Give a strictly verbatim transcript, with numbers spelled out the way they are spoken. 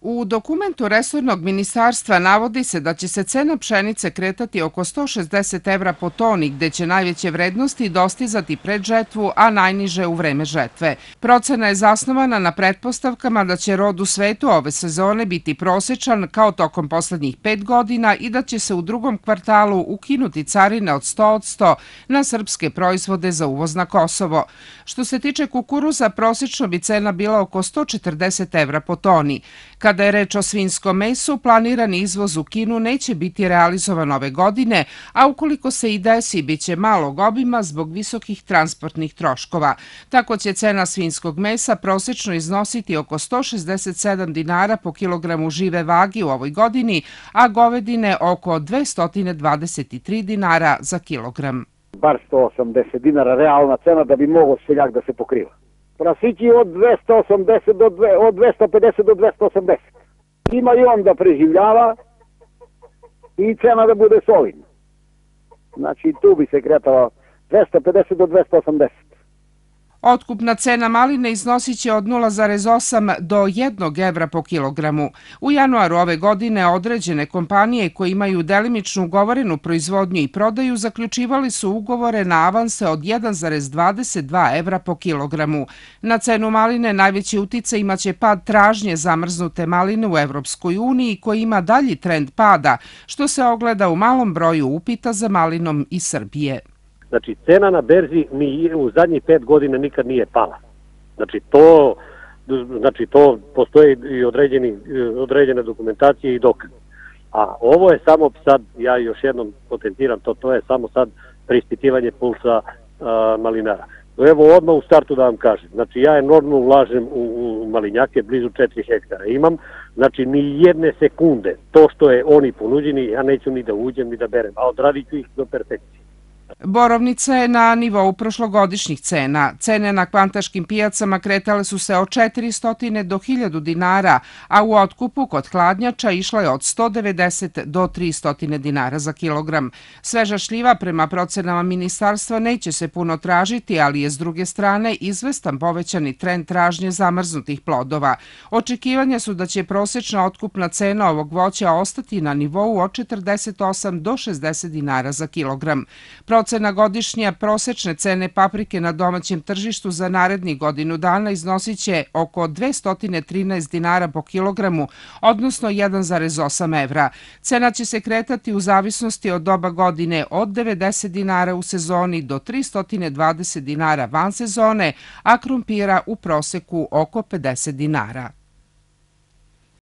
U dokumentu resornog ministarstva navodi se da će se cena pšenice kretati oko sto šezdeset evra po toni, gde će najveće vrednosti dostizati pred žetvu, a najniže u vreme žetve. Procena je zasnovana na pretpostavkama da će rod u svetu ove sezone biti prosečan kao tokom poslednjih pet godina i da će se u drugom kvartalu ukinuti carine od sto posto na srpske proizvode za uvoz na Kosovo. Što se tiče kukuruza, prosečno bi cena bila oko sto četrdeset evra po toni. Kada je reč o svinjskom mesu, planirani izvoz u Kinu neće biti realizovan ove godine, a ukoliko se i desi, bit će malog obima zbog visokih transportnih troškova. Tako će cena svinjskog mesa prosečno iznositi oko sto šezdeset sedam dinara po kilogramu žive vagi u ovoj godini, a govedine oko dvesta dvadeset tri dinara za kilogram. Bar sto osamdeset dinara realna cena da bi mogao seljak da se pokriva. Prasići od dvesta osamdeset do od dvesta pedeset do dvesta osamdeset. Ima i on da preživljava i cena da bude solidna. Znači tu bi se kretala dvesta pedeset do dvesta osamdeset. Otkupna cena maline iznosit će od nula zarez osam do jednog evra po kilogramu. U januaru ove godine određene kompanije koje imaju delimičnu ugovorenu proizvodnju i prodaju zaključivali su ugovore na avanse od jedan zarez dvadeset dva evra po kilogramu. Na cenu maline najveći uticaj imaće pad tražnje zamrznute maline u Evropskoj uniji koji ima dalji trend pada, što se ogleda u malom broju upita za malinom iz Srbije. Znači, cena na berzi mi u zadnjih pet godina nikad nije pala. Znači, to, znači, to postoji i određeni, određene dokumentacije i dokaze. A ovo je samo sad, ja još jednom potentiram to, to je samo sad preispitivanje pulsa a, malinara. Evo odmah u startu da vam kažem, znači ja enormno ulažem u, u malinjake, blizu četiri hektara imam, znači ni jedne sekunde, to što je oni ponuđeni, ja neću ni da uđem ni da berem, a odradit ću ih do perfekcije. Borovnica je na nivou prošlogodišnjih cena. Cene na kvantaškim pijacama kretale su se od četiristo do hiljadu dinara, a u otkupu kod hladnjača išla je od sto devedeset do tristo dinara za kilogram. Sveža šljiva prema procenama ministarstva neće se puno tražiti, ali je s druge strane izvestan povećani trend tražnje zamrznutih plodova. Očekivanja su da će prosečna otkupna cena ovog voća ostati na nivou od četrdeset osam do šezdeset dinara za kilogram. Procena godišnja prosečne cene paprike na domaćem tržištu za narednih godinu dana iznosit će oko dvesta trinaest dinara po kilogramu, odnosno jedan zarez osam evra. Cena će se kretati u zavisnosti od doba godine od devedeset dinara u sezoni do tristo dvadeset dinara van sezone, a krumpira u proseku oko pedeset dinara.